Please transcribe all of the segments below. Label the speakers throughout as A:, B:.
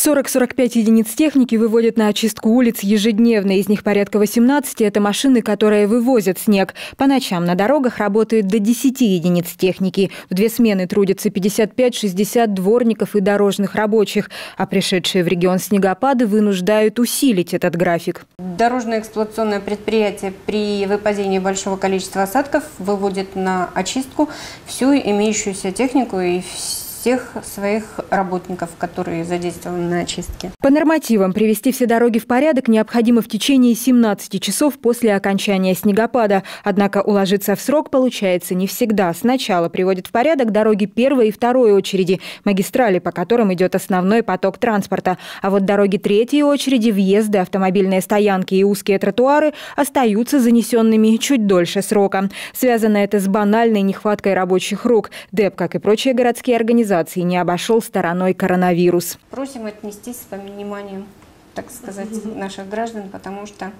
A: 40-45 единиц техники выводят на очистку улиц ежедневно. Из них порядка 18 – это машины, которые вывозят снег. По ночам на дорогах работает до 10 единиц техники. В две смены трудятся 55-60 дворников и дорожных рабочих. А пришедшие в регион снегопады вынуждают усилить этот график.
B: Дорожное эксплуатационное предприятие при выпадении большого количества осадков выводит на очистку всю имеющуюся технику и всех своих работников, которые задействованы на очистке.
A: По нормативам привести все дороги в порядок необходимо в течение 17 часов после окончания снегопада. Однако уложиться в срок получается не всегда. Сначала приводят в порядок дороги первой и второй очереди, магистрали, по которым идет основной поток транспорта. А вот дороги третьей очереди, въезды, автомобильные стоянки и узкие тротуары остаются занесенными чуть дольше срока. Связано это с банальной нехваткой рабочих рук. ДЭП, как и прочие городские организации, не обошел стороной коронавирус.
B: Просим отнестись с пониманием, так сказать, наших граждан, потому что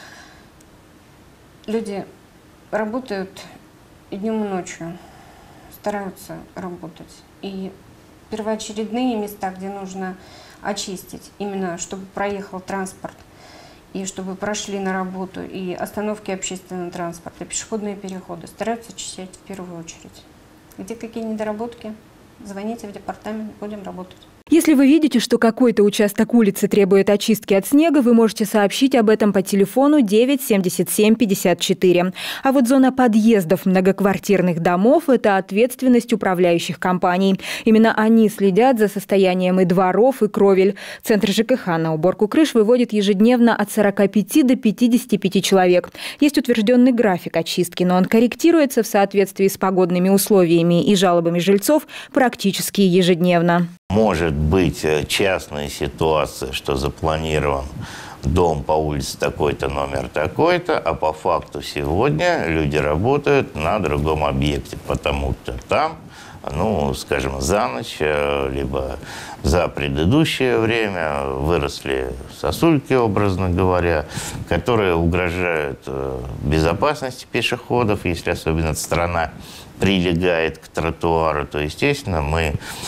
B: люди работают и днем, и ночью, стараются работать. И первоочередные места, где нужно очистить, именно чтобы проехал транспорт, и чтобы прошли на работу, и остановки общественного транспорта, пешеходные переходы, стараются очищать в первую очередь. Где какие недоработки? Звоните в департамент, будем работать.
A: Если вы видите, что какой-то участок улицы требует очистки от снега, вы можете сообщить об этом по телефону 9 77 54. А вот зона подъездов многоквартирных домов – это ответственность управляющих компаний. Именно они следят за состоянием и дворов, и кровель. Центр ЖКХ на уборку крыш выводит ежедневно от 45 до 55 человек. Есть утвержденный график очистки, но он корректируется в соответствии с погодными условиями и жалобами жильцов практически ежедневно.
C: Может быть частная ситуация, что запланирован дом по улице такой-то, номер такой-то, а по факту сегодня люди работают на другом объекте, потому что там, скажем, за ночь, либо за предыдущее время выросли сосульки, образно говоря, которые угрожают безопасности пешеходов, если особенно эта сторона прилегает к тротуару, то, естественно, мы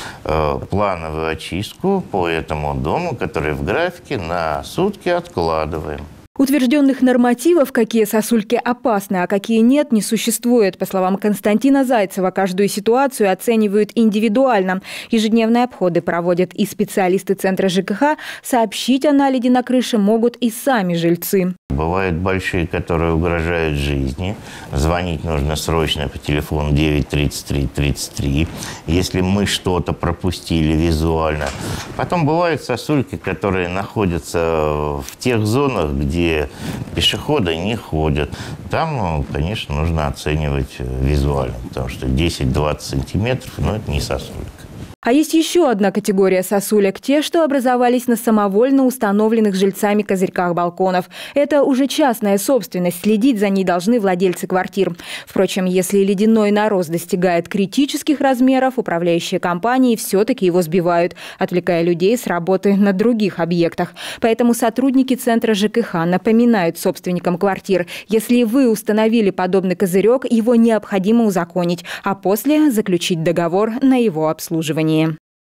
C: плановую очистку по этому дому, который в графике, на сутки откладываем.
A: Утвержденных нормативов, какие сосульки опасны, а какие нет, не существует. По словам Константина Зайцева, каждую ситуацию оценивают индивидуально. Ежедневные обходы проводят и специалисты Центра ЖКХ. Сообщить о наледи на крыше могут и сами жильцы.
C: Бывают большие, которые угрожают жизни. Звонить нужно срочно по телефону 9 33 33, если мы что-то пропустили визуально. Потом бывают сосульки, которые находятся в тех зонах, где пешеходы не ходят. Там, конечно, нужно оценивать визуально, потому что 10-20 сантиметров, это не сосулька.
A: А есть еще одна категория сосулек – те, что образовались на самовольно установленных жильцами козырьках балконов. Это уже частная собственность, следить за ней должны владельцы квартир. Впрочем, если ледяной нарост достигает критических размеров, управляющие компании все-таки его сбивают, отвлекая людей с работы на других объектах. Поэтому сотрудники Центра ЖКХ напоминают собственникам квартир, если вы установили подобный козырек, его необходимо узаконить, а после заключить договор на его обслуживание.